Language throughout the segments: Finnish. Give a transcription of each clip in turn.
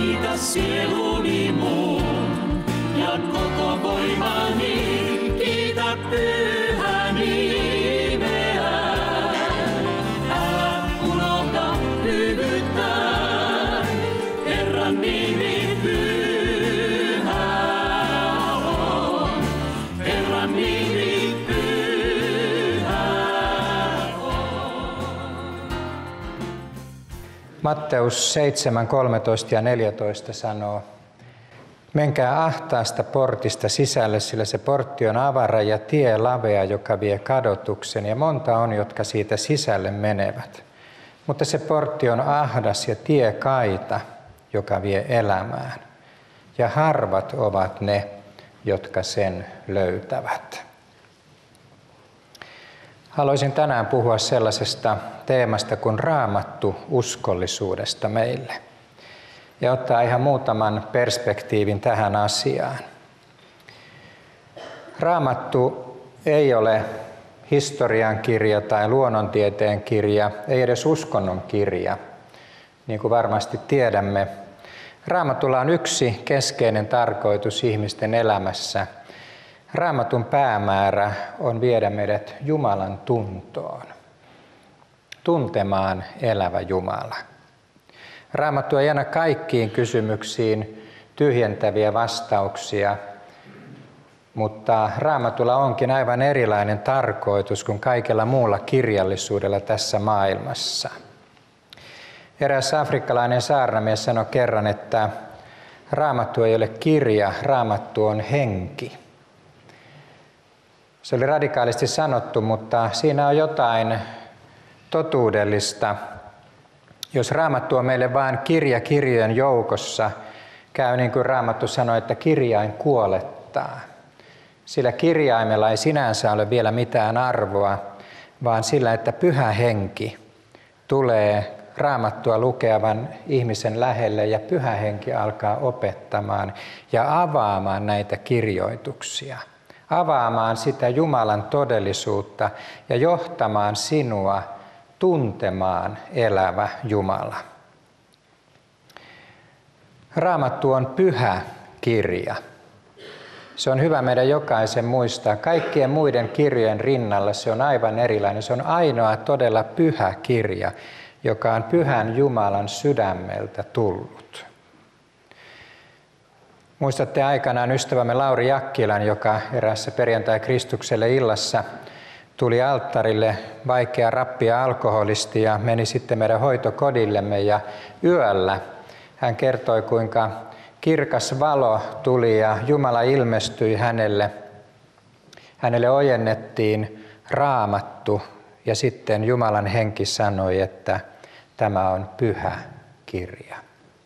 kiitä sieluni mun ja koko voimani, kiitä pyhä nimeä. Älä unohda hyvyyttään, Herran nimi pyhä on. Herran nimi pyhä on. Matteus 7, 13 ja 14 sanoo: menkää ahtaasta portista sisälle, sillä se portti on avara ja tie lavea, joka vie kadotuksen, ja monta on, jotka siitä sisälle menevät. Mutta se portti on ahdas ja tie kaita, joka vie elämään, ja harvat ovat ne, jotka sen löytävät. Haluaisin tänään puhua sellaisesta teemasta kuin raamattu uskollisuudesta meille. Ja ottaa ihan muutaman perspektiivin tähän asiaan. Raamattu ei ole historian kirja tai luonnontieteen kirja, ei edes uskonnon kirja, niin kuin varmasti tiedämme. Raamatulla on yksi keskeinen tarkoitus ihmisten elämässä. Raamatun päämäärä on viedä meidät Jumalan tuntoon, tuntemaan elävä Jumala. Raamattu ei anna kaikkiin kysymyksiin tyhjentäviä vastauksia, mutta Raamatulla onkin aivan erilainen tarkoitus kuin kaikella muulla kirjallisuudella tässä maailmassa. Eräs afrikkalainen saarnamies sanoi kerran, että Raamattu ei ole kirja, Raamattu on henki. Se oli radikaalisti sanottu, mutta siinä on jotain totuudellista. Jos Raamattu on meille vain kirja kirjojen joukossa, käy niin kuin Raamattu sanoi, että kirjain kuolettaa. Sillä kirjaimella ei sinänsä ole vielä mitään arvoa, vaan sillä, että Pyhä Henki tulee Raamattua lukevan ihmisen lähelle ja Pyhä Henki alkaa opettamaan ja avaamaan näitä kirjoituksia. Avaamaan sitä Jumalan todellisuutta ja johtamaan sinua tuntemaan elävä Jumala. Raamattu on pyhä kirja. Se on hyvä meidän jokaisen muistaa. Kaikkien muiden kirjojen rinnalla se on aivan erilainen. Se on ainoa todella pyhä kirja, joka on pyhän Jumalan sydämeltä tullut. Muistatte aikanaan ystävämme Lauri Jakkilan, joka eräässä perjantai Kristukselle illassa tuli alttarille vaikea rappia alkoholisti ja meni sitten meidän hoitokodillemme, ja yöllä hän kertoi, kuinka kirkas valo tuli ja Jumala ilmestyi hänelle. Hänelle ojennettiin Raamattu ja sitten Jumalan henki sanoi, että tämä on pyhä kirja.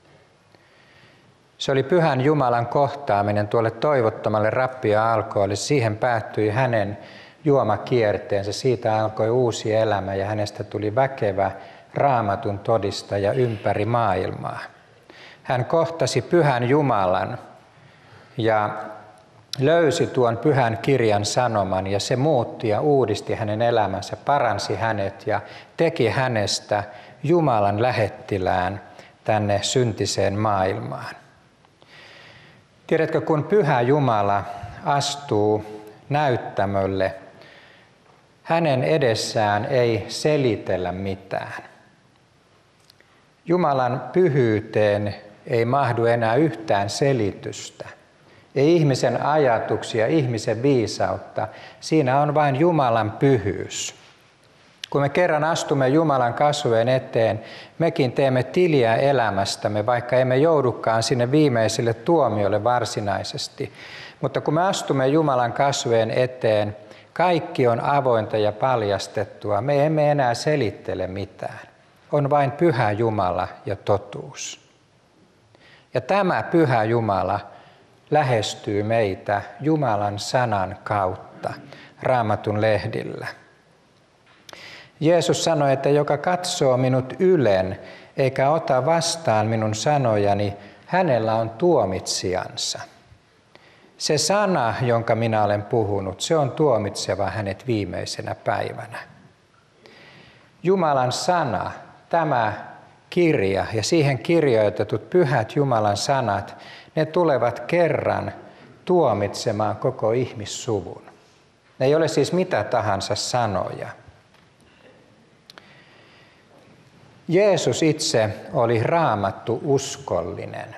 Se oli pyhän Jumalan kohtaaminen tuolle toivottomalle rappia alkoholille. Siihen päättyi hänen juomakierteensä. Siitä alkoi uusi elämä ja hänestä tuli väkevä Raamatun todistaja ympäri maailmaa. Hän kohtasi pyhän Jumalan ja löysi tuon pyhän kirjan sanoman, ja se muutti ja uudisti hänen elämänsä, paransi hänet ja teki hänestä Jumalan lähettilään tänne syntiseen maailmaan. Tiedätkö, kun pyhä Jumala astuu näyttämölle, hänen edessään ei selitellä mitään. Jumalan pyhyyteen ei mahdu enää yhtään selitystä. Ei ihmisen ajatuksia, ihmisen viisautta. Siinä on vain Jumalan pyhyys. Kun me kerran astumme Jumalan kasvojen eteen, mekin teemme tiliä elämästämme, vaikka emme joudukaan sinne viimeiselle tuomiolle varsinaisesti. Mutta kun me astumme Jumalan kasvojen eteen, kaikki on avointa ja paljastettua. Me emme enää selittele mitään. On vain pyhä Jumala ja totuus. Ja tämä pyhä Jumala lähestyy meitä Jumalan sanan kautta, Raamatun lehdillä. Jeesus sanoi, että joka katsoo minut ylen eikä ota vastaan minun sanojani, hänellä on tuomitsijansa. Se sana, jonka minä olen puhunut, se on tuomitseva hänet viimeisenä päivänä. Jumalan sana, tämä kirja ja siihen kirjoitetut pyhät Jumalan sanat, ne tulevat kerran tuomitsemaan koko ihmissuvun. Ne ei ole siis mitä tahansa sanoja. Jeesus itse oli raamattu uskollinen.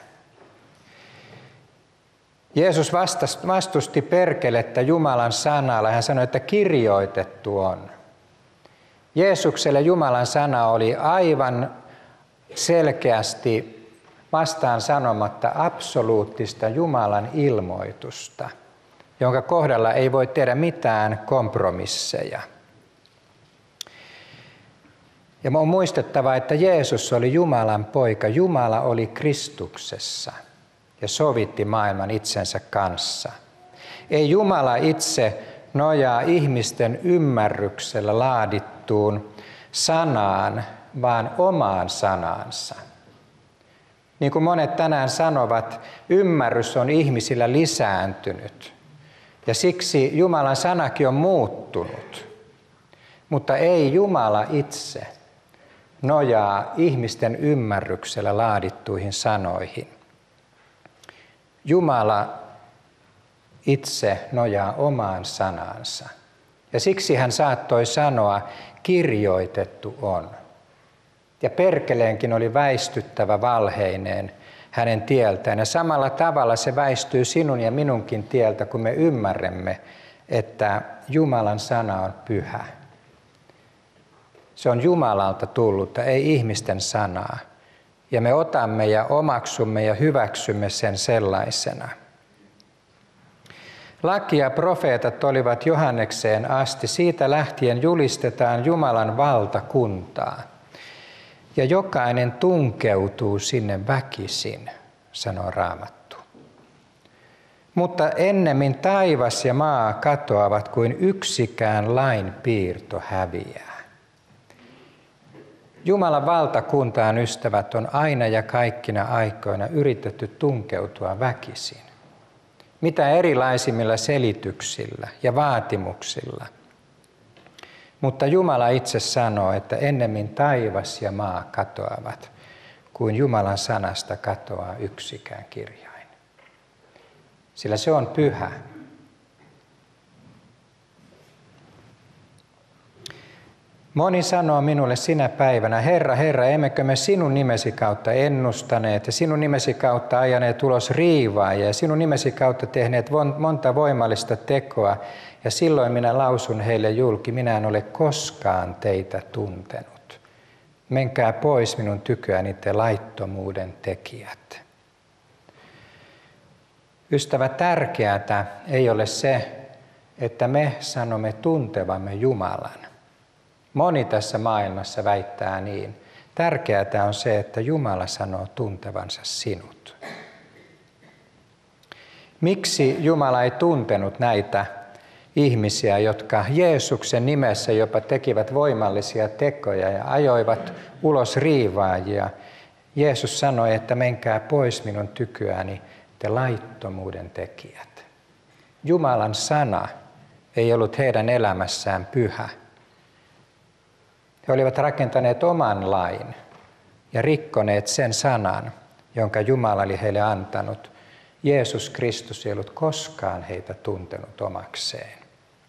Jeesus vastusti perkelettä Jumalan sanalla. Hän sanoi, että kirjoitettu on. Jeesukselle Jumalan sana oli aivan selkeästi vastaan sanomatta absoluuttista Jumalan ilmoitusta, jonka kohdalla ei voi tehdä mitään kompromisseja. Ja on muistettava, että Jeesus oli Jumalan poika. Jumala oli Kristuksessa ja sovitti maailman itsensä kanssa. Ei Jumala itse nojaa ihmisten ymmärryksellä laadittuun sanaan, vaan omaan sanaansa. Niin kuin monet tänään sanovat, ymmärrys on ihmisillä lisääntynyt ja siksi Jumalan sanakin on muuttunut. Mutta ei Jumala itse nojaa ihmisten ymmärryksellä laadittuihin sanoihin. Jumala itse nojaa omaan sanaansa. Ja siksi hän saattoi sanoa, kirjoitettu on. Ja perkeleenkin oli väistyttävä valheineen hänen tieltään. Ja samalla tavalla se väistyy sinun ja minunkin tieltä, kun me ymmärrämme, että Jumalan sana on pyhä. Se on Jumalalta tullutta, ei ihmisten sanaa. Ja me otamme ja omaksumme ja hyväksymme sen sellaisena. Laki ja profeetat olivat Johannekseen asti. Siitä lähtien julistetaan Jumalan valtakuntaa. Ja jokainen tunkeutuu sinne väkisin, sanoo Raamattu. Mutta ennemmin taivas ja maa katoavat kuin yksikään lain piirto häviää. Jumalan valtakuntaan, ystävät, on aina ja kaikkina aikoina yritetty tunkeutua väkisin. Mitä erilaisimmilla selityksillä ja vaatimuksilla. Mutta Jumala itse sanoo, että ennemmin taivas ja maa katoavat, kuin Jumalan sanasta katoaa yksikään kirjain. Sillä se on pyhä. Moni sanoo minulle sinä päivänä, Herra, Herra, emmekö me sinun nimesi kautta ennustaneet ja sinun nimesi kautta ajaneet ulos riivaajia ja sinun nimesi kautta tehneet monta voimallista tekoa. Ja silloin minä lausun heille julki, minä en ole koskaan teitä tuntenut. Menkää pois minun tyköäni te laittomuuden tekijät. Ystävä, tärkeää ei ole se, että me sanomme tuntevamme Jumalan. Moni tässä maailmassa väittää niin. Tärkeää on se, että Jumala sanoo tuntevansa sinut. Miksi Jumala ei tuntenut näitä ihmisiä, jotka Jeesuksen nimessä jopa tekivät voimallisia tekoja ja ajoivat ulos riivaajia? Jeesus sanoi, että menkää pois minun tyköäni te laittomuuden tekijät. Jumalan sana ei ollut heidän elämässään pyhä. He olivat rakentaneet oman lain ja rikkoneet sen sanan, jonka Jumala oli heille antanut. Jeesus Kristus ei ollut koskaan heitä tuntenut omakseen.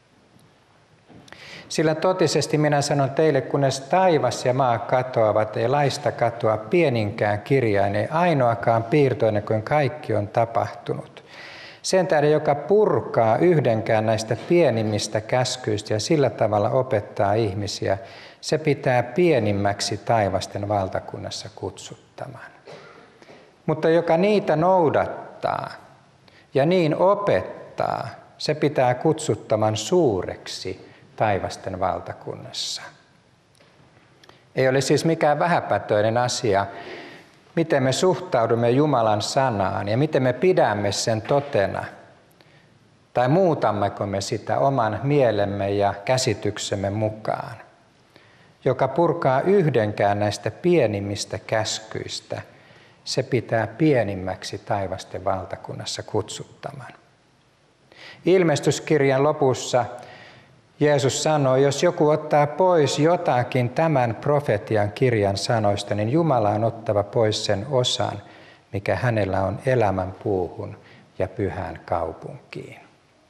Sillä totisesti minä sanon teille, kunnes taivas ja maa katoavat, ei laista katoa pieninkään kirjain, ei ainoakaan piirtoinen kuin kaikki on tapahtunut. Sen tähden, joka purkaa yhdenkään näistä pienimmistä käskyistä ja sillä tavalla opettaa ihmisiä, se pitää pienimmäksi taivasten valtakunnassa kutsuttaman. Mutta joka niitä noudattaa ja niin opettaa, se pitää kutsuttaman suureksi taivasten valtakunnassa. Ei ole siis mikään vähäpätöinen asia, miten me suhtaudumme Jumalan sanaan ja miten me pidämme sen totena. Tai muutammeko me sitä oman mielemme ja käsityksemme mukaan. Joka purkaa yhdenkään näistä pienimmistä käskyistä, se pitää pienimmäksi taivasten valtakunnassa kutsuttaman. Ilmestyskirjan lopussa Jeesus sanoi, jos joku ottaa pois jotakin tämän profetian kirjan sanoista, niin Jumala on ottava pois sen osan, mikä hänellä on elämän puuhun ja pyhään kaupunkiin.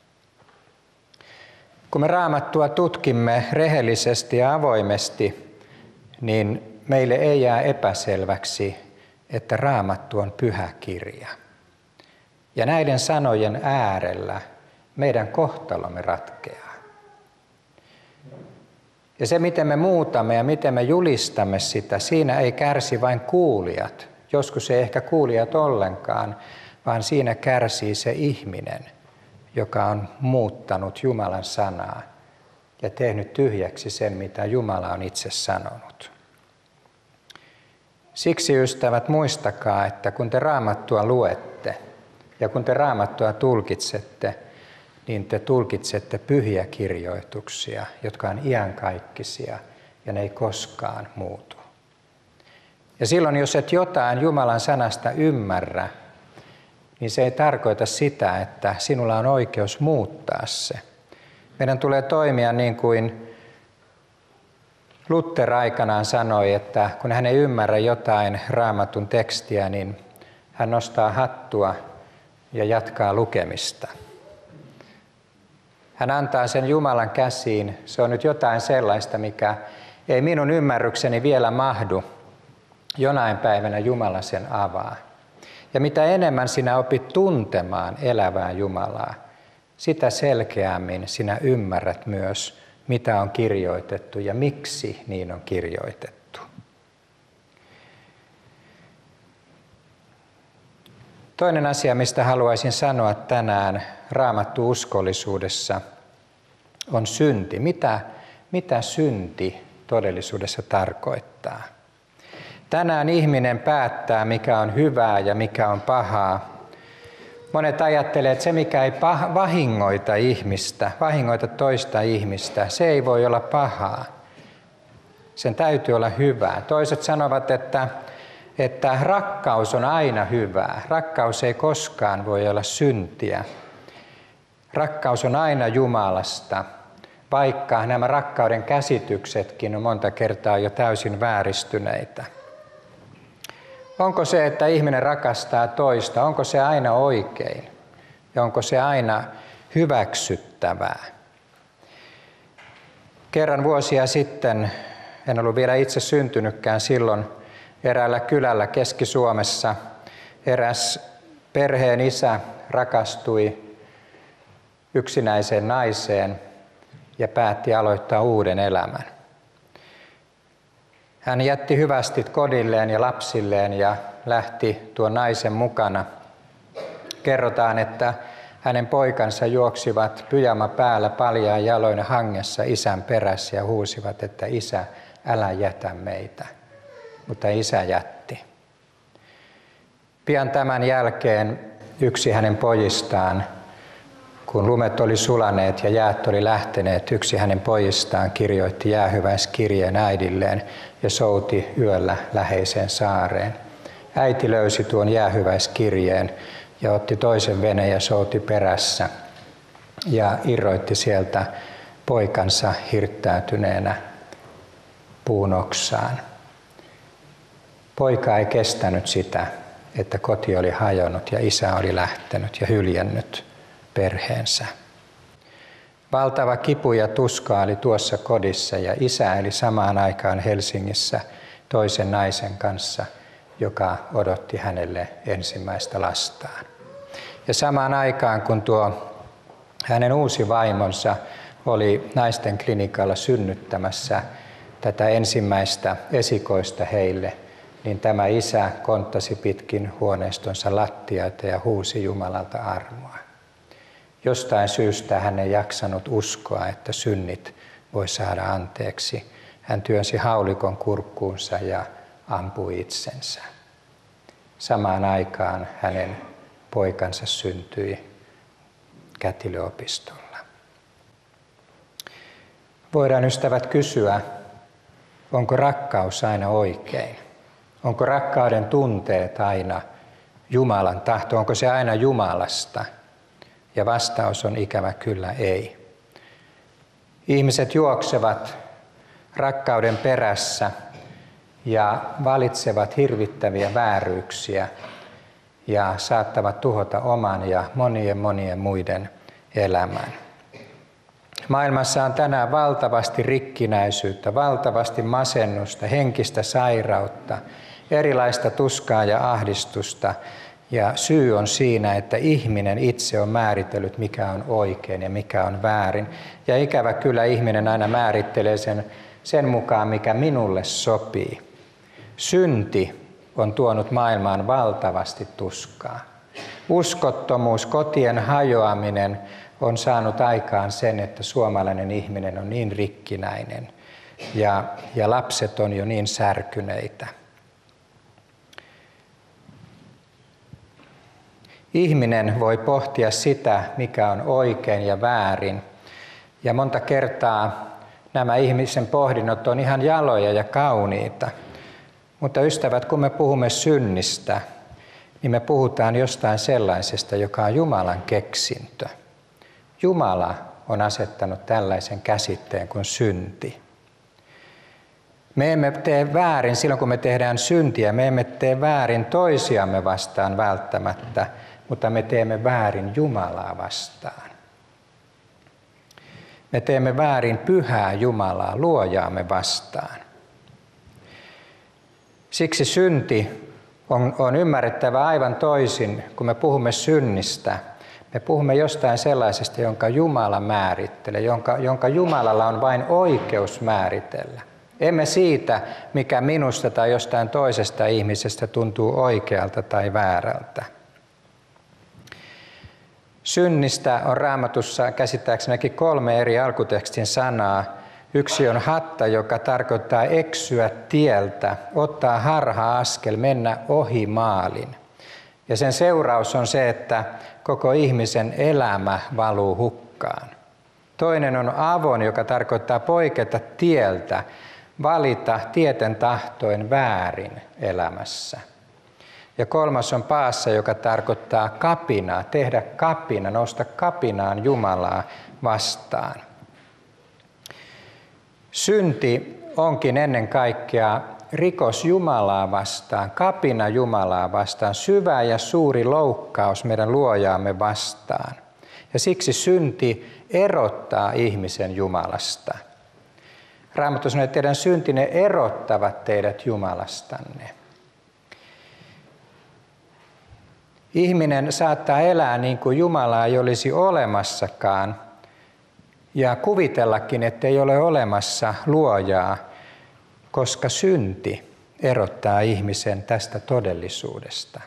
Kun me Raamattua tutkimme rehellisesti ja avoimesti, niin meille ei jää epäselväksi, että Raamattu on pyhä kirja. Ja näiden sanojen äärellä meidän kohtalomme ratkeaa. Ja se, miten me muutamme ja miten me julistamme sitä, siinä ei kärsi vain kuulijat. Joskus ei ehkä kuulijat ollenkaan, vaan siinä kärsii se ihminen, joka on muuttanut Jumalan sanaa ja tehnyt tyhjäksi sen, mitä Jumala on itse sanonut. Siksi, ystävät, muistakaa, että kun te Raamattua luette ja kun te Raamattua tulkitsette, niin te tulkitsette pyhiä kirjoituksia, jotka on iankaikkisia ja ne ei koskaan muutu. Ja silloin, jos et jotain Jumalan sanasta ymmärrä, niin se ei tarkoita sitä, että sinulla on oikeus muuttaa se. Meidän tulee toimia niin kuin Luther aikanaan sanoi, että kun hän ei ymmärrä jotain Raamatun tekstiä, niin hän nostaa hattua ja jatkaa lukemista. Hän antaa sen Jumalan käsiin. Se on nyt jotain sellaista, mikä ei minun ymmärrykseni vielä mahdu. Jonain päivänä Jumala sen avaa. Ja mitä enemmän sinä opit tuntemaan elävää Jumalaa, sitä selkeämmin sinä ymmärrät myös, mitä on kirjoitettu ja miksi niin on kirjoitettu. Toinen asia, mistä haluaisin sanoa tänään Raamattu-uskollisuudessa, on synti. Mitä synti todellisuudessa tarkoittaa? Tänään ihminen päättää, mikä on hyvää ja mikä on pahaa. Monet ajattelevat, että se, mikä ei vahingoita ihmistä, vahingoita toista ihmistä, se ei voi olla pahaa. Sen täytyy olla hyvää. Toiset sanovat, että rakkaus on aina hyvää. Rakkaus ei koskaan voi olla syntiä. Rakkaus on aina Jumalasta, vaikka nämä rakkauden käsityksetkin on monta kertaa jo täysin vääristyneitä. Onko se, että ihminen rakastaa toista, onko se aina oikein ja onko se aina hyväksyttävää? Kerran vuosia sitten, en ollut vielä itse syntynytkään silloin, eräällä kylällä Keski-Suomessa eräs perheen isä rakastui yksinäiseen naiseen ja päätti aloittaa uuden elämän. Hän jätti hyvästit kodilleen ja lapsilleen ja lähti tuon naisen mukana. Kerrotaan, että hänen poikansa juoksivat pyjama päällä paljain jaloin hangessa isän perässä ja huusivat, että isä, älä jätä meitä. Mutta isä jätti. Pian tämän jälkeen yksi hänen pojistaan, kun lumet oli sulaneet ja jäät oli lähteneet, yksi hänen pojistaan kirjoitti jäähyväiskirjeen äidilleen ja souti yöllä läheiseen saareen. Äiti löysi tuon jäähyväiskirjeen ja otti toisen veneen ja souti perässä ja irroitti sieltä poikansa hirttäytyneenä puun oksaan. Poika ei kestänyt sitä, että koti oli hajonnut ja isä oli lähtenyt ja hyljännyt perheensä. Valtava kipu ja tuska oli tuossa kodissa ja isä eli samaan aikaan Helsingissä toisen naisen kanssa, joka odotti hänelle ensimmäistä lastaan. Ja samaan aikaan, kun tuo hänen uusi vaimonsa oli naisten klinikalla synnyttämässä tätä ensimmäistä esikoista heille, niin tämä isä konttasi pitkin huoneistonsa lattiaita ja huusi Jumalalta armoa. Jostain syystä hän ei jaksanut uskoa, että synnit voi saada anteeksi. Hän työnsi haulikon kurkkuunsa ja ampui itsensä. Samaan aikaan hänen poikansa syntyi kätilöopistolla. Voidaan, ystävät, kysyä, onko rakkaus aina oikein? Onko rakkauden tunteet aina Jumalan tahto? Onko se aina Jumalasta? Ja vastaus on ikävä kyllä ei. Ihmiset juoksevat rakkauden perässä ja valitsevat hirvittäviä vääryyksiä ja saattavat tuhota oman ja monien muiden elämän. Maailmassa on tänään valtavasti rikkinäisyyttä, valtavasti masennusta, henkistä sairautta, erilaista tuskaa ja ahdistusta. Ja syy on siinä, että ihminen itse on määritellyt, mikä on oikein ja mikä on väärin. Ja ikävä kyllä ihminen aina määrittelee sen mukaan, mikä minulle sopii. Synti on tuonut maailmaan valtavasti tuskaa. Uskottomuus, kotien hajoaminen on saanut aikaan sen, että suomalainen ihminen on niin rikkinäinen ja lapset on jo niin särkyneitä. Ihminen voi pohtia sitä, mikä on oikein ja väärin. Ja monta kertaa nämä ihmisen pohdinnot on ihan jaloja ja kauniita. Mutta ystävät, kun me puhumme synnistä, niin me puhutaan jostain sellaisesta, joka on Jumalan keksintö. Jumala on asettanut tällaisen käsitteen kuin synti. Me emme tee väärin silloin, kun me tehdään syntiä. Me emme tee väärin toisiamme vastaan välttämättä, mutta me teemme väärin Jumalaa vastaan. Me teemme väärin pyhää Jumalaa, luojaamme vastaan. Siksi synti on ymmärrettävä aivan toisin, kun me puhumme synnistä. Me puhumme jostain sellaisesta, jonka Jumala määrittelee, jonka Jumalalla on vain oikeus määritellä. Emme siitä, mikä minusta tai jostain toisesta ihmisestä tuntuu oikealta tai väärältä. Synnistä on Raamatussa käsittääkseni 3 eri alkutekstin sanaa. Yksi on hatta, joka tarkoittaa eksyä tieltä, ottaa harha-askel, mennä ohi maalin. Ja sen seuraus on se, että koko ihmisen elämä valuu hukkaan. Toinen on avon, joka tarkoittaa poiketa tieltä, valita tieten tahtoen väärin elämässä. Ja kolmas on paassa, joka tarkoittaa kapinaa, tehdä kapina, nousta kapinaan Jumalaa vastaan. Synti onkin ennen kaikkea rikos Jumalaa vastaan, kapina Jumalaa vastaan, syvä ja suuri loukkaus meidän luojaamme vastaan. Ja siksi synti erottaa ihmisen Jumalasta. Raamattu sanoo, että teidän syntinne erottavat teidät Jumalastanne. Ihminen saattaa elää niin kuin Jumalaa ei olisi olemassakaan ja kuvitellakin, että ei ole olemassa luojaa, koska synti erottaa ihmisen tästä todellisuudesta.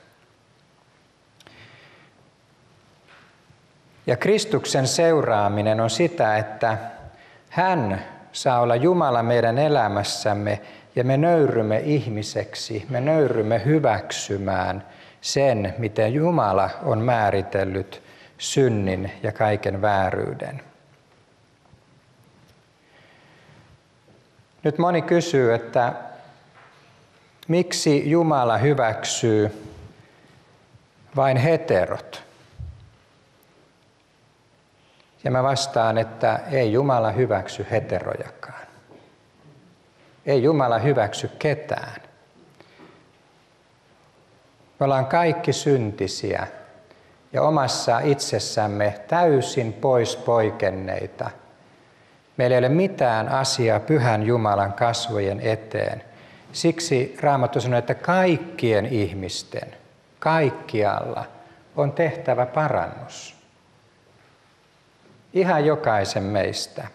Ja Kristuksen seuraaminen on sitä, että hän saa olla Jumala meidän elämässämme ja me nöyrymme ihmiseksi, me nöyrymme hyväksymään sen, miten Jumala on määritellyt synnin ja kaiken vääryyden. Nyt moni kysyy, että miksi Jumala hyväksyy vain heterot? Ja mä vastaan, että ei Jumala hyväksy heterojakaan. Ei Jumala hyväksy ketään. Me ollaan kaikki syntisiä ja omassa itsessämme täysin pois poikenneita. Meillä ei ole mitään asiaa pyhän Jumalan kasvojen eteen. Siksi Raamattu sanoo, että kaikkien ihmisten, kaikkialla on tehtävä parannus. Ihan jokaisen meistä.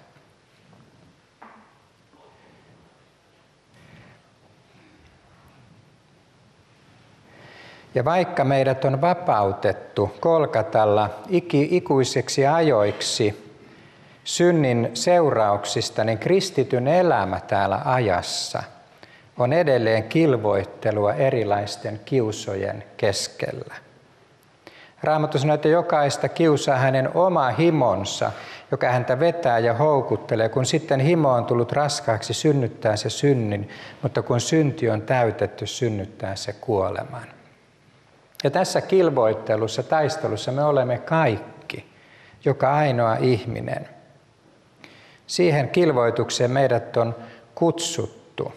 Ja vaikka meidät on vapautettu Kolkatalla ikuisiksi ajoiksi synnin seurauksista, niin kristityn elämä täällä ajassa on edelleen kilvoittelua erilaisten kiusojen keskellä. Raamattu sanoo, että jokaista kiusaa hänen oma himonsa, joka häntä vetää ja houkuttelee. Kun sitten himo on tullut raskaaksi, synnyttää se synnin, mutta kun synti on täytetty, synnyttää se kuoleman. Ja tässä kilvoittelussa, taistelussa me olemme kaikki, joka ainoa ihminen. Siihen kilvoitukseen meidät on kutsuttu.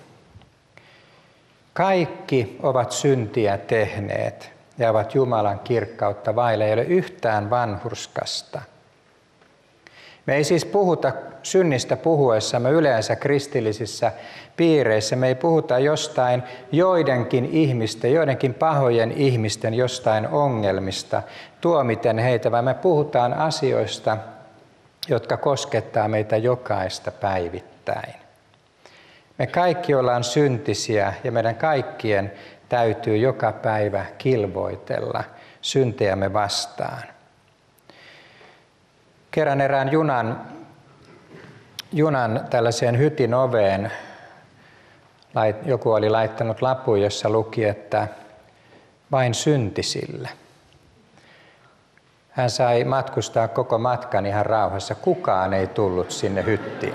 Kaikki ovat syntiä tehneet ja ovat Jumalan kirkkautta vailla, ei ole yhtään vanhurskasta. Me ei siis puhuta synnistä puhuessamme yleensä kristillisissä piireissä. Me ei puhuta jostain joidenkin ihmisten, joidenkin pahojen ihmisten jostain ongelmista tuomiten heitä, vaan me puhutaan asioista, jotka koskettaa meitä jokaista päivittäin. Me kaikki ollaan syntisiä ja meidän kaikkien täytyy joka päivä kilvoitella syntejämme vastaan. Kerran erään junan tällaiseen hytin oveen joku oli laittanut lapun, jossa luki, että vain syntisille. Hän sai matkustaa koko matkan ihan rauhassa. Kukaan ei tullut sinne hyttiin.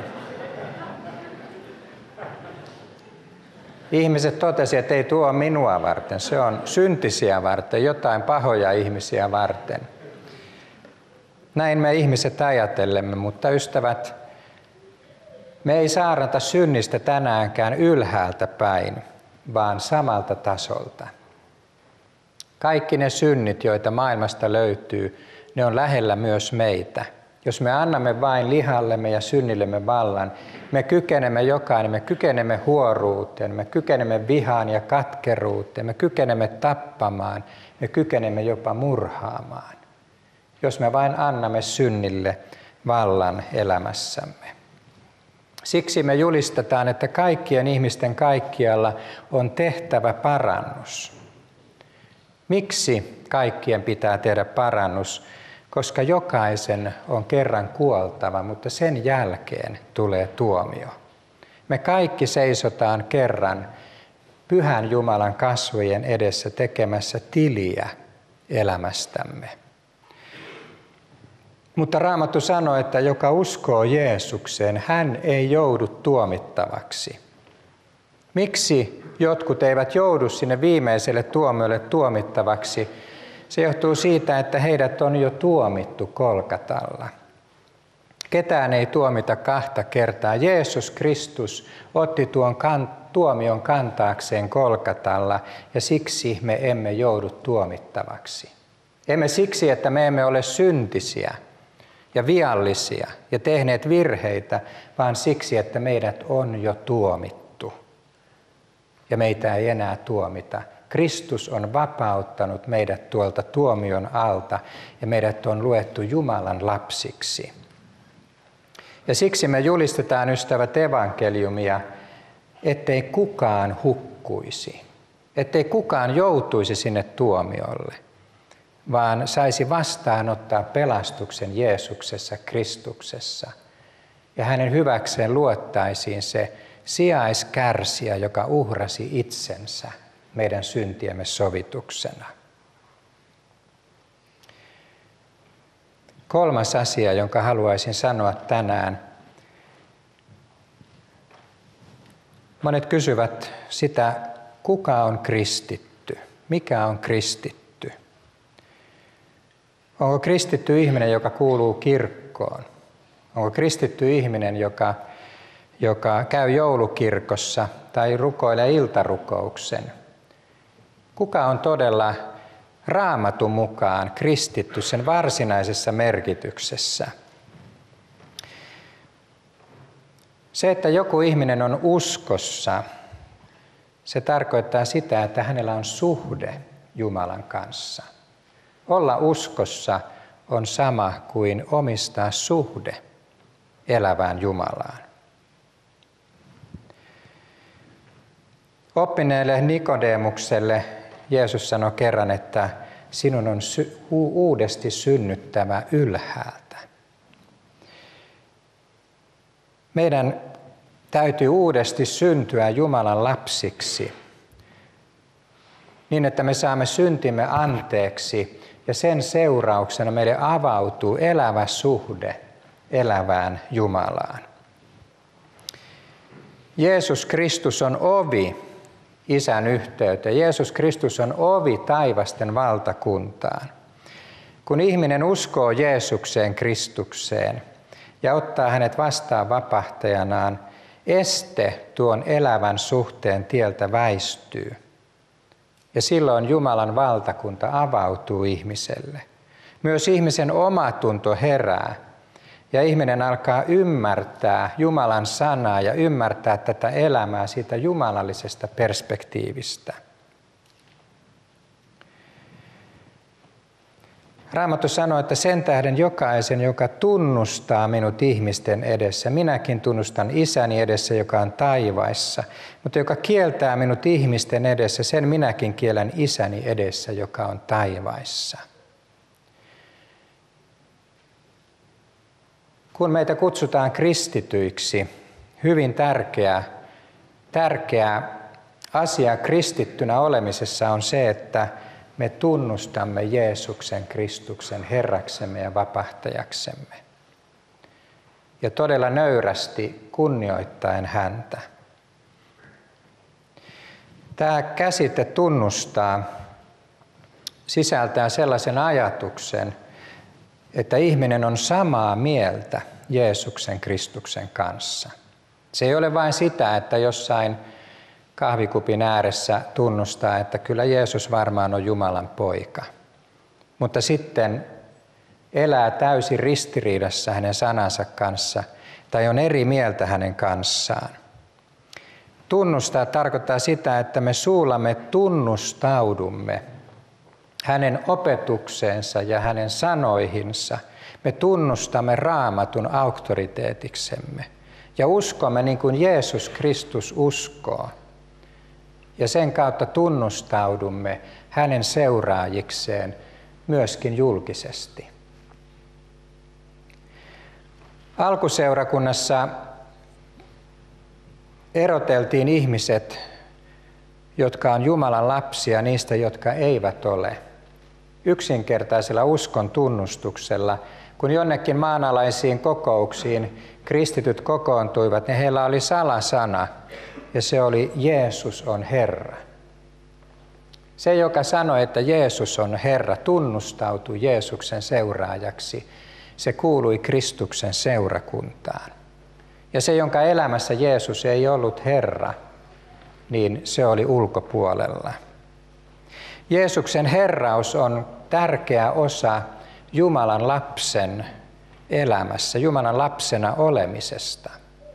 Ihmiset totesivat, että ei tuo minua varten, se on syntisiä varten, jotain pahoja ihmisiä varten. Näin me ihmiset ajatellemme, mutta ystävät, me ei saarnata synnistä tänäänkään ylhäältä päin, vaan samalta tasolta. Kaikki ne synnit, joita maailmasta löytyy, ne on lähellä myös meitä. Jos me annamme vain lihallemme ja synnillemme vallan, me kykenemme huoruuteen, me kykenemme vihaan ja katkeruuteen, me kykenemme tappamaan, me kykenemme jopa murhaamaan. Jos me vain annamme synnille vallan elämässämme. Siksi me julistetaan, että kaikkien ihmisten kaikkialla on tehtävä parannus. Miksi kaikkien pitää tehdä parannus? Koska jokaisen on kerran kuoltava, mutta sen jälkeen tulee tuomio. Me kaikki seisotaan kerran Pyhän Jumalan kasvojen edessä tekemässä tiliä elämästämme. Mutta Raamattu sanoo, että joka uskoo Jeesukseen, hän ei joudu tuomittavaksi. Miksi jotkut eivät joudu sinne viimeiselle tuomiolle tuomittavaksi? Se johtuu siitä, että heidät on jo tuomittu Kolkatalla. Ketään ei tuomita kahta kertaa. Jeesus Kristus otti tuon tuomion kantaakseen Kolkatalla ja siksi me emme joudu tuomittavaksi. Emme siksi, että me emme ole syntisiä ja viallisia ja tehneet virheitä, vaan siksi, että meidät on jo tuomittu ja meitä ei enää tuomita. Kristus on vapauttanut meidät tuolta tuomion alta ja meidät on luettu Jumalan lapsiksi. Ja siksi me julistetaan, ystävät, evankeliumia, ettei kukaan hukkuisi, ettei kukaan joutuisi sinne tuomiolle, vaan saisi vastaanottaa pelastuksen Jeesuksessa, Kristuksessa. Ja hänen hyväkseen luottaisiin se sijaiskärsijä, joka uhrasi itsensä meidän syntiemme sovituksena. Kolmas asia, jonka haluaisin sanoa tänään. Monet kysyvät sitä, kuka on kristitty, mikä on kristitty. Onko kristitty ihminen, joka kuuluu kirkkoon? Onko kristitty ihminen, joka käy joulukirkossa tai rukoilee iltarukouksen? Kuka on todella Raamatun mukaan kristitty sen varsinaisessa merkityksessä? Se, että joku ihminen on uskossa, se tarkoittaa sitä, että hänellä on suhde Jumalan kanssa. Olla uskossa on sama kuin omistaa suhde elävään Jumalaan. Oppineelle Nikodemukselle Jeesus sanoi kerran, että sinun on uudesti synnyttävä ylhäältä. Meidän täytyy uudesti syntyä Jumalan lapsiksi niin, että me saamme syntimme anteeksi ja sen seurauksena meille avautuu elävä suhde elävään Jumalaan. Jeesus Kristus on ovi Isän yhteyteen. Jeesus Kristus on ovi taivasten valtakuntaan. Kun ihminen uskoo Jeesukseen, Kristukseen, ja ottaa hänet vastaan vapahtajanaan, este tuon elävän suhteen tieltä väistyy. Ja silloin Jumalan valtakunta avautuu ihmiselle. Myös ihmisen omatunto herää ja ihminen alkaa ymmärtää Jumalan sanaa ja ymmärtää tätä elämää siitä jumalallisesta perspektiivistä. Raamattu sanoo, että sen tähden jokaisen, joka tunnustaa minut ihmisten edessä, minäkin tunnustan Isäni edessä, joka on taivaissa, mutta joka kieltää minut ihmisten edessä, sen minäkin kielän Isäni edessä, joka on taivaissa. Kun meitä kutsutaan kristityiksi, hyvin tärkeä asia kristittynä olemisessa on se, että me tunnustamme Jeesuksen Kristuksen Herraksemme ja vapahtajaksemme. Ja todella nöyrästi kunnioittaen häntä. Tämä käsite tunnustaa sisältää sellaisen ajatuksen, että ihminen on samaa mieltä Jeesuksen Kristuksen kanssa. Se ei ole vain sitä, että jossain kahvikupin ääressä tunnustaa, että kyllä Jeesus varmaan on Jumalan poika. Mutta sitten elää täysin ristiriidassa hänen sanansa kanssa tai on eri mieltä hänen kanssaan. Tunnustaa tarkoittaa sitä, että me suullamme tunnustaudumme hänen opetukseensa ja hänen sanoihinsa. Me tunnustamme Raamatun auktoriteetiksemme ja uskomme niin kuin Jeesus Kristus uskoo. Ja sen kautta tunnustaudumme hänen seuraajikseen myöskin julkisesti. Alkuseurakunnassa eroteltiin ihmiset, jotka on Jumalan lapsia, niistä, jotka eivät ole. Yksinkertaisella uskon tunnustuksella, kun jonnekin maanalaisiin kokouksiin kristityt kokoontuivat, niin heillä oli salasana, ja se oli Jeesus on Herra. Se, joka sanoi, että Jeesus on Herra, tunnustautui Jeesuksen seuraajaksi. Se kuului Kristuksen seurakuntaan. Ja se, jonka elämässä Jeesus ei ollut Herra, niin se oli ulkopuolella. Jeesuksen herraus on tärkeä osa Jumalan lapsen elämässä, Jumalan lapsena olemisesta.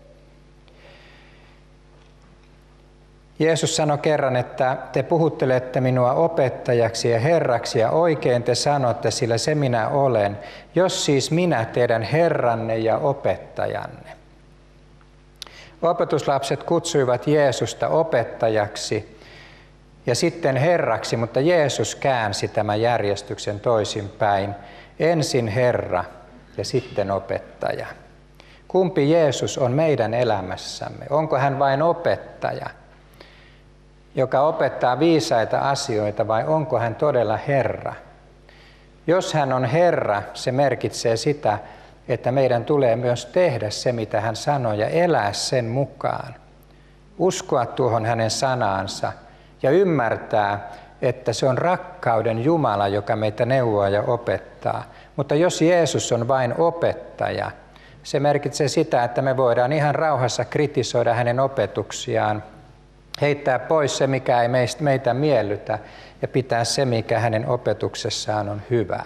Jeesus sanoi kerran, että te puhuttelette minua opettajaksi ja herraksi ja oikein te sanotte, sillä se minä olen, jos siis minä teidän herranne ja opettajanne. Opetuslapset kutsuivat Jeesusta opettajaksi ja sitten herraksi, mutta Jeesus käänsi tämän järjestyksen toisinpäin. Ensin Herra ja sitten opettaja. Kumpi Jeesus on meidän elämässämme? Onko hän vain opettaja, joka opettaa viisaita asioita, vai onko hän todella Herra? Jos hän on Herra, se merkitsee sitä, että meidän tulee myös tehdä se, mitä hän sanoi, ja elää sen mukaan. Uskoa tuohon hänen sanaansa ja ymmärtää, että se on rakkauden Jumala, joka meitä neuvoo ja opettaa. Mutta jos Jeesus on vain opettaja, se merkitsee sitä, että me voidaan ihan rauhassa kritisoida hänen opetuksiaan, heittää pois se, mikä ei meitä miellytä, ja pitää se, mikä hänen opetuksessaan on hyvää.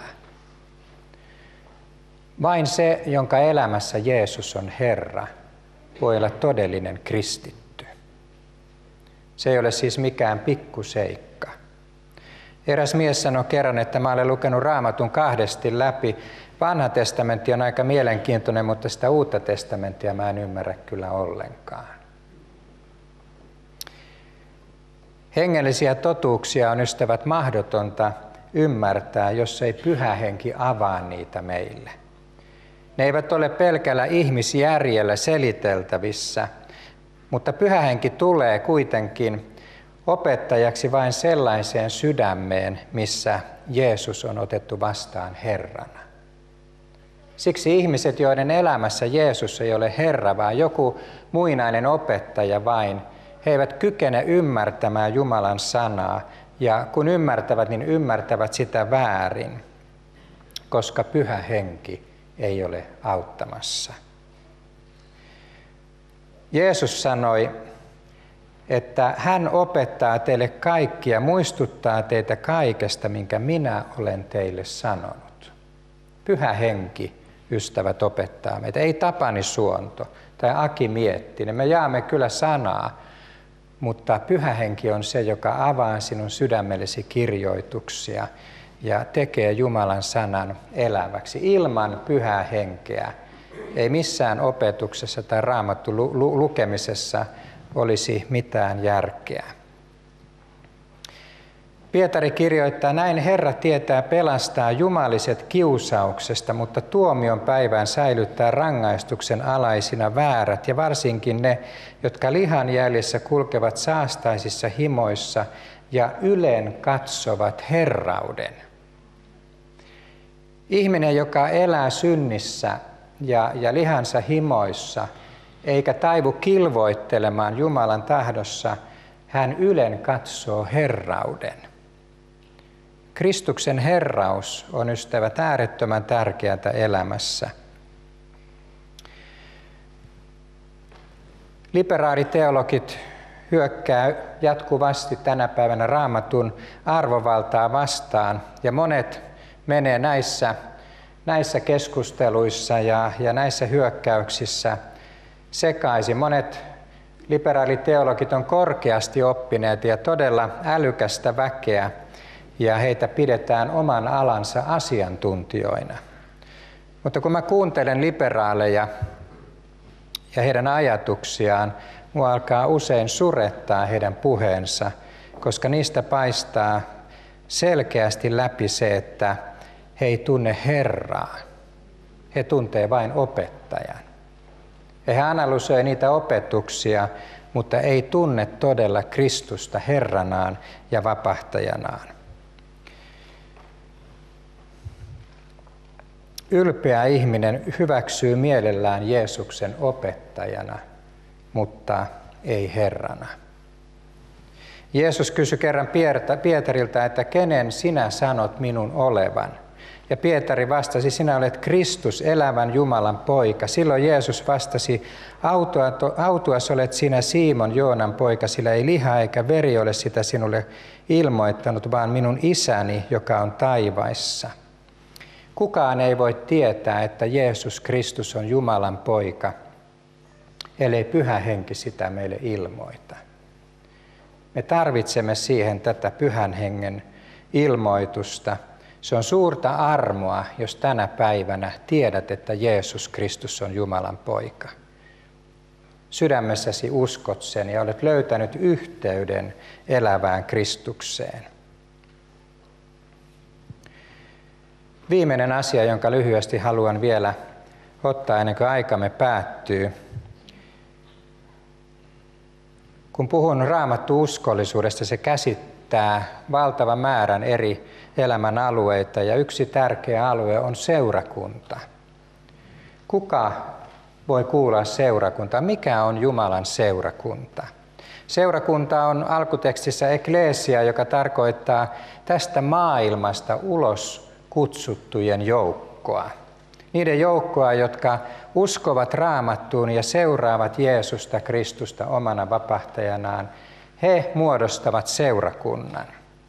Vain se, jonka elämässä Jeesus on Herra, voi olla todellinen kristitty. Se ei ole siis mikään pikkuseikka. Eräs mies sanoi kerran, että mä olen lukenut Raamatun kahdesti läpi. Vanha testamentti on aika mielenkiintoinen, mutta sitä Uutta testamenttia mä en ymmärrä kyllä ollenkaan. Hengellisiä totuuksia on, ystävät, mahdotonta ymmärtää, jos ei Pyhä Henki avaa niitä meille. Ne eivät ole pelkällä ihmisjärjellä seliteltävissä, mutta Pyhä Henki tulee kuitenkin opettajaksi vain sellaiseen sydämeen, missä Jeesus on otettu vastaan Herrana. Siksi ihmiset, joiden elämässä Jeesus ei ole Herra, vaan joku muinainen opettaja vain, he eivät kykene ymmärtämään Jumalan sanaa, ja kun ymmärtävät, niin ymmärtävät sitä väärin, koska Pyhä Henki ei ole auttamassa. Jeesus sanoi, että hän opettaa teille kaikkia, muistuttaa teitä kaikesta, minkä minä olen teille sanonut. Pyhä henki, ystävät, opettaa meitä. Ei Tapani Suonto tai Aki Miettinen. Me jaamme kyllä sanaa, mutta Pyhä henki on se, joka avaa sinun sydämellesi kirjoituksia ja tekee Jumalan sanan eläväksi. Ilman Pyhää henkeä ei missään opetuksessa tai Raamatun lukemisessa olisi mitään järkeä. Pietari kirjoittaa, näin Herra tietää pelastaa jumaliset kiusauksesta, mutta tuomion päivään säilyttää rangaistuksen alaisina väärät ja varsinkin ne, jotka lihan jäljessä kulkevat saastaisissa himoissa ja ylen katsovat herrauden. Ihminen, joka elää synnissä ja lihansa himoissa, eikä taivu kilvoittelemaan Jumalan tahdossa, hän ylen katsoo herrauden. Kristuksen herraus on, ystävät, äärettömän tärkeää elämässä. Liberaaliteologit hyökkää jatkuvasti tänä päivänä Raamatun arvovaltaa vastaan, ja monet menee näissä keskusteluissa ja näissä hyökkäyksissä sekaisin. Monet liberaaliteologit on korkeasti oppineet ja todella älykästä väkeä, ja heitä pidetään oman alansa asiantuntijoina. Mutta kun mä kuuntelen liberaaleja ja heidän ajatuksiaan, mua alkaa usein surettaa heidän puheensa, koska niistä paistaa selkeästi läpi se, että he ei tunne Herraa. He tuntee vain opettajan. He analysoi niitä opetuksia, mutta ei tunne todella Kristusta Herranaan ja vapahtajanaan. Ylpeä ihminen hyväksyy mielellään Jeesuksen opettajana, mutta ei Herrana. Jeesus kysyi kerran Pietarilta, että kenen sinä sanot minun olevan? Ja Pietari vastasi, sinä olet Kristus, elävän Jumalan poika. Silloin Jeesus vastasi, autuas olet sinä Simon, Joonan poika, sillä ei liha eikä veri ole sitä sinulle ilmoittanut, vaan minun isäni, joka on taivaissa. Kukaan ei voi tietää, että Jeesus Kristus on Jumalan poika, ellei Pyhä Henki sitä meille ilmoita. Me tarvitsemme siihen tätä Pyhän Hengen ilmoitusta. Se on suurta armoa, jos tänä päivänä tiedät, että Jeesus Kristus on Jumalan poika. Sydämessäsi uskot sen ja olet löytänyt yhteyden elävään Kristukseen. Viimeinen asia, jonka lyhyesti haluan vielä ottaa ennen kuin aikamme päättyy. Kun puhun raamattu-uskollisuudesta, se käsittää valtavan määrän eri elämän alueita ja yksi tärkeä alue on seurakunta. Kuka voi kuulua seurakuntaan? Mikä on Jumalan seurakunta? Seurakunta on alkutekstissä ekklesia, joka tarkoittaa tästä maailmasta ulos kutsuttujen joukkoa. Niiden joukkoa, jotka uskovat Raamattuun ja seuraavat Jeesusta Kristusta omana vapahtajanaan, he muodostavat seurakunnan.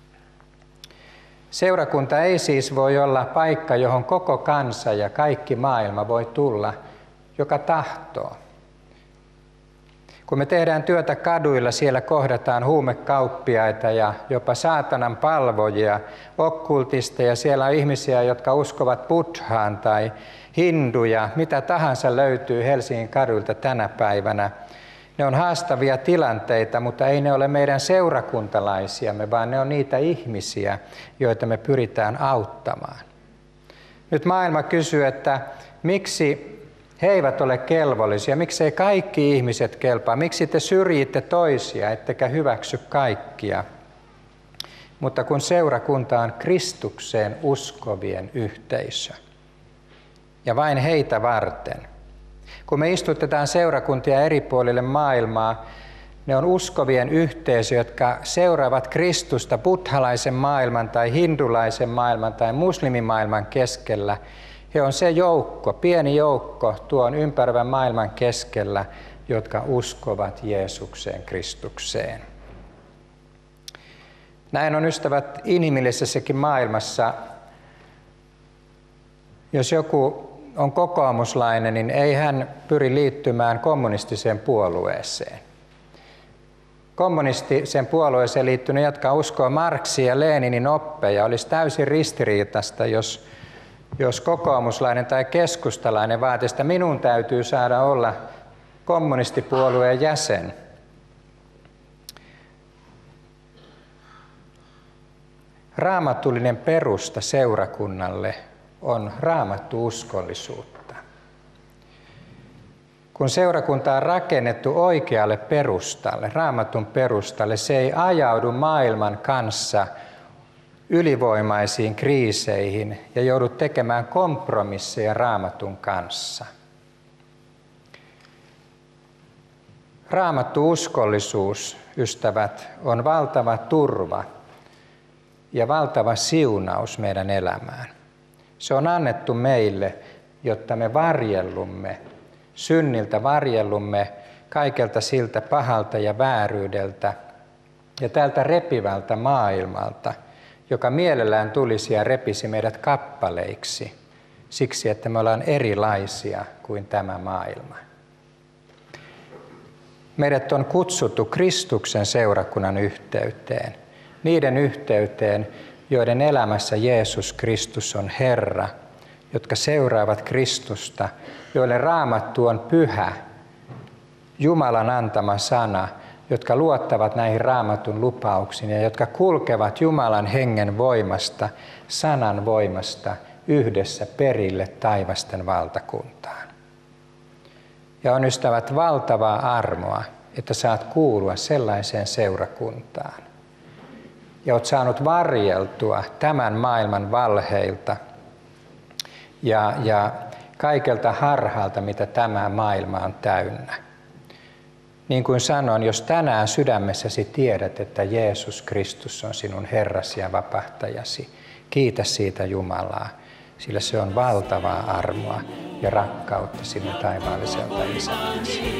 Seurakunta ei siis voi olla paikka, johon koko kansa ja kaikki maailma voi tulla, joka tahtoo. Kun me tehdään työtä kaduilla, siellä kohdataan huumekauppiaita ja jopa saatanan palvojia, okkultisteja. Siellä on ihmisiä, jotka uskovat Buddhaan tai hinduja. Mitä tahansa löytyy Helsingin kaduilta tänä päivänä. Ne on haastavia tilanteita, mutta ei ne ole meidän seurakuntalaisiamme, vaan ne on niitä ihmisiä, joita me pyritään auttamaan. Nyt maailma kysyy, että miksi he eivät ole kelvollisia, miksei kaikki ihmiset kelpaa, miksi te syrjitte toisia, ettekä hyväksy kaikkia. Mutta kun seurakunta on Kristukseen uskovien yhteisö, ja vain heitä varten. Kun me istutetaan seurakuntia eri puolille maailmaa, ne on uskovien yhteisö, jotka seuraavat Kristusta buddhalaisen maailman tai hindulaisen maailman tai muslimimaailman keskellä. He on se joukko, pieni joukko tuon ympäröivän maailman keskellä, jotka uskovat Jeesukseen Kristukseen. Näin on, ystävät, inhimillisessäkin maailmassa. Jos joku on kokoomuslainen, niin ei hän pyri liittymään kommunistiseen puolueeseen. Kommunistiseen puolueeseen liittynyt, jotka uskoo Marxin ja Leninin oppeja, olisi täysin ristiriitaista, jos kokoomuslainen tai keskustalainen vaatisi, että minun täytyy saada olla kommunistipuolueen jäsen. Raamatullinen perusta seurakunnalle on raamattu-uskollisuutta. Kun seurakunta on rakennettu oikealle perustalle, raamatun perustalle, se ei ajaudu maailman kanssa ylivoimaisiin kriiseihin ja joudu tekemään kompromisseja raamatun kanssa. Raamattu-uskollisuus, ystävät, on valtava turva ja valtava siunaus meidän elämään. Se on annettu meille, jotta me varjellumme synniltä, varjellumme kaikelta siltä pahalta ja vääryydeltä ja tältä repivältä maailmalta, joka mielellään tulisi ja repisi meidät kappaleiksi siksi, että me ollaan erilaisia kuin tämä maailma. Meidät on kutsuttu Kristuksen seurakunnan yhteyteen, niiden yhteyteen, joiden elämässä Jeesus Kristus on Herra, jotka seuraavat Kristusta, joille Raamattu on pyhä, Jumalan antama sana, jotka luottavat näihin Raamatun lupauksiin ja jotka kulkevat Jumalan hengen voimasta, sanan voimasta yhdessä perille taivasten valtakuntaan. Ja on, ystävät, valtavaa armoa, että saat kuulua sellaiseen seurakuntaan. Ja olet saanut varjeltua tämän maailman valheilta ja kaikelta harhalta, mitä tämä maailma on täynnä. Niin kuin sanoin, jos tänään sydämessäsi tiedät, että Jeesus Kristus on sinun Herrasi ja vapahtajasi, kiitä siitä Jumalaa, sillä se on valtavaa armoa ja rakkautta sinun taivaalliselta Isältäsi.